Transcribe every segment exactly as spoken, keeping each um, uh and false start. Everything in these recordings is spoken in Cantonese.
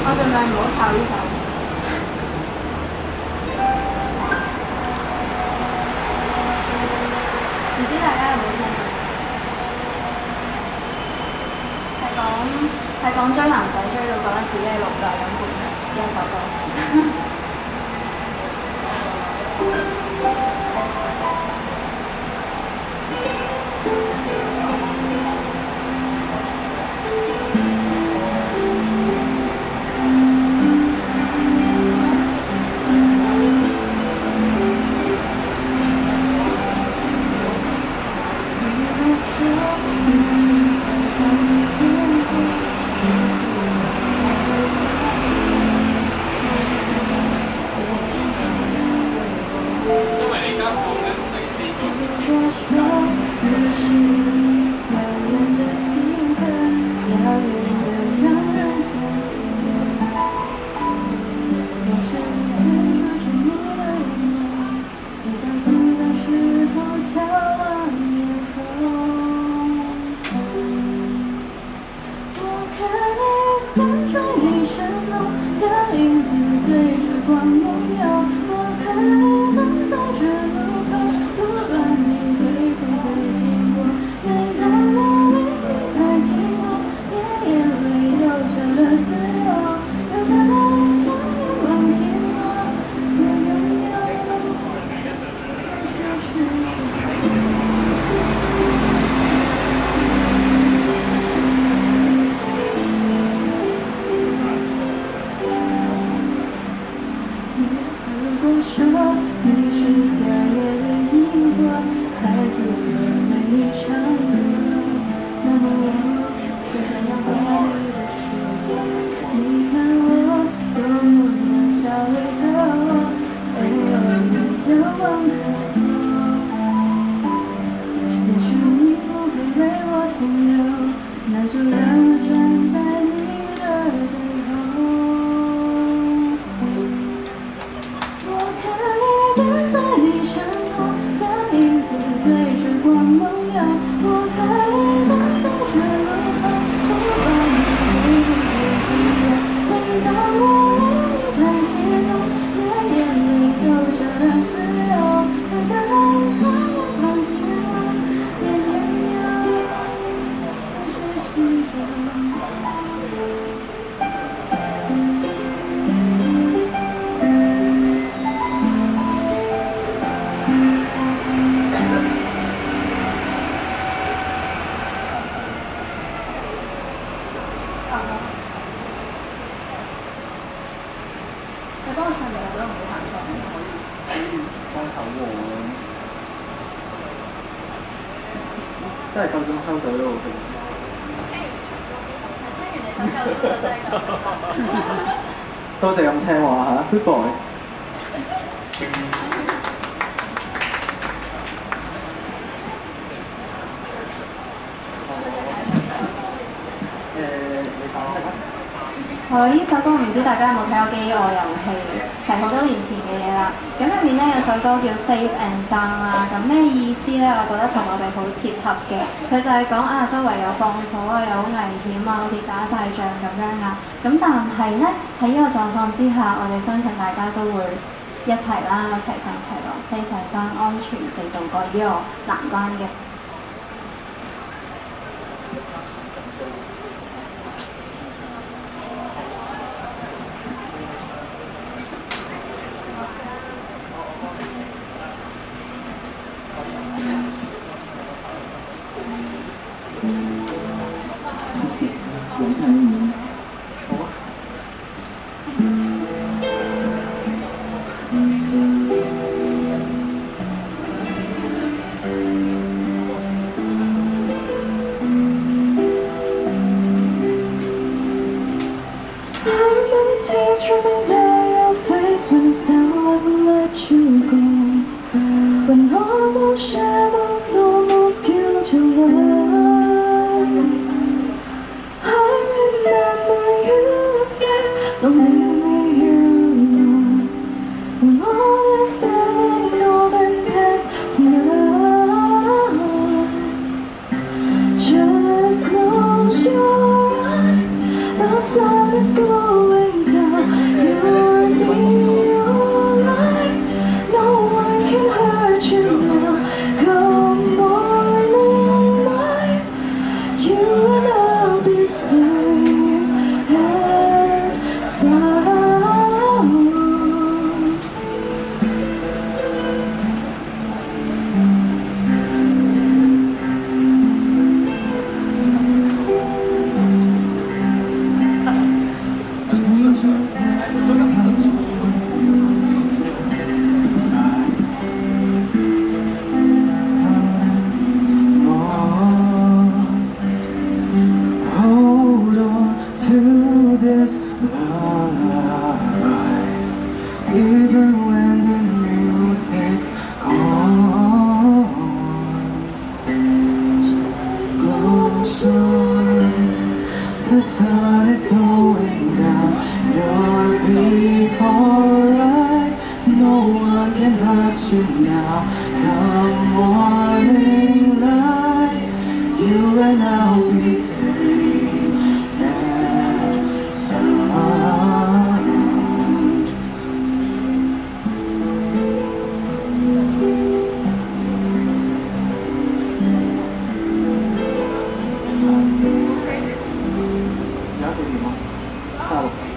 我盡量唔好炒呢首。唔知大家有冇聽過？係講係講追男仔追到覺得自己係奴隸咁款嘅一首歌。你幫我唱嚟，我覺得唔好彈錯。可以幫手喎。真係夠鐘收到都 OK。聽完你首歌之後，就真係夠鐘。多謝咁聽話嚇 ，Good boy。我呢首歌唔知大家有冇睇過《飢餓遊戲》，係好多年前嘅嘢啦。咁入面咧有首歌叫《Safe and Sound》啦。咁咩意思咧？我覺得同我哋好切合嘅。佢就係講啊，周圍有放火啊，有好危險啊，好似打晒仗咁樣啊。咁但係咧喺呢個狀況之下，我哋相信大家都會一齊啦，一齊上齊落，safe and sound，安全地度過呢個難關嘅。 冇晒面，好啊。Tears dripping down your face when it sounds like we let you go. When all those shadows almost killed your world, I remember you said, don't leave me here alone. When all is dead and all that past tonight, just close your eyes. The sun is going Hold on to this lullaby, even when the music's gone. Just close your eyes, the sun is going down. You'll be alright, no one can hurt you now. Come morning light, you and I'll be safe and sound.而家幾點啊？三十六分。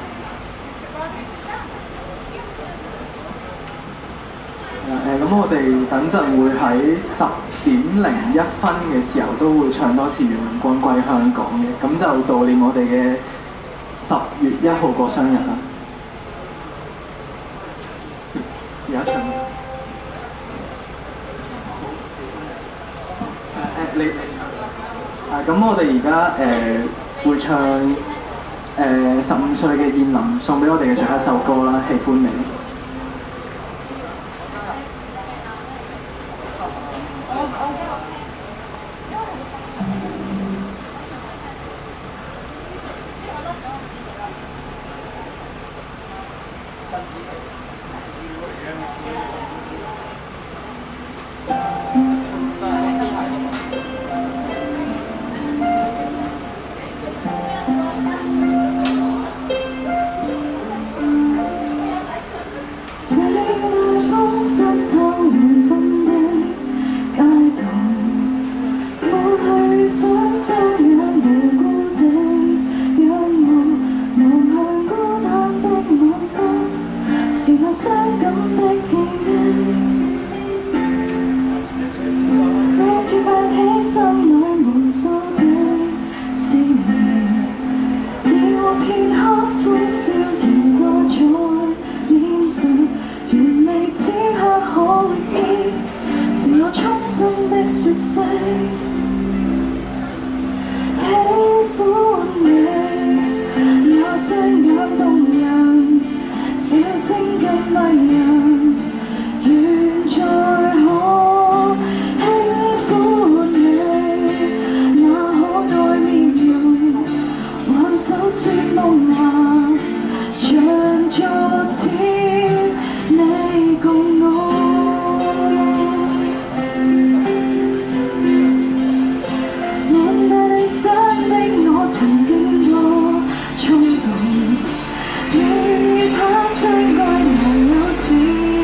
誒咁，我哋等陣會喺十點零一分嘅時候都會唱多次《願榮光歸香港》嘅，咁就悼念我哋嘅十月一號個生日啦。而家唱誒誒你啊咁，我哋而家誒會唱誒十五歲嘅燕琳送俾我哋嘅最後一首歌啦，《喜歡你》。你怕相愛無有止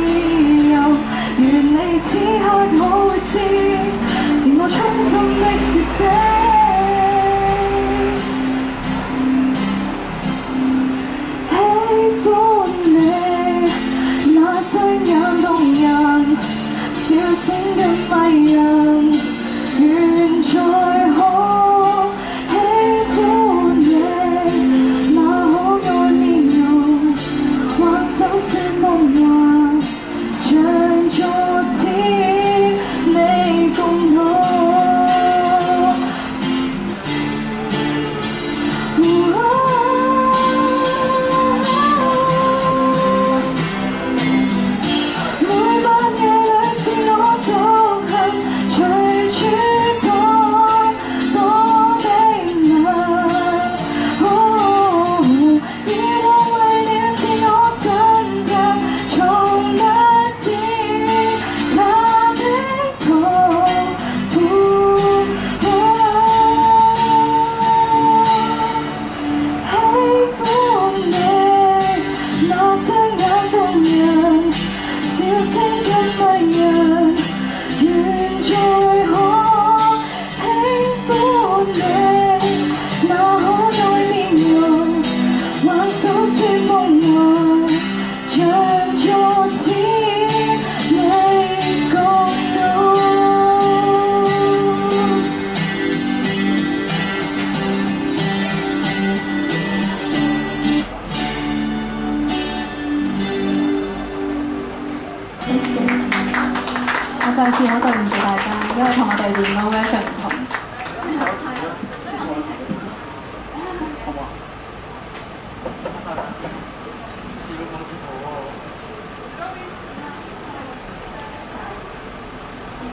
次好對唔住大家，因為同我哋電腦 version 唔同。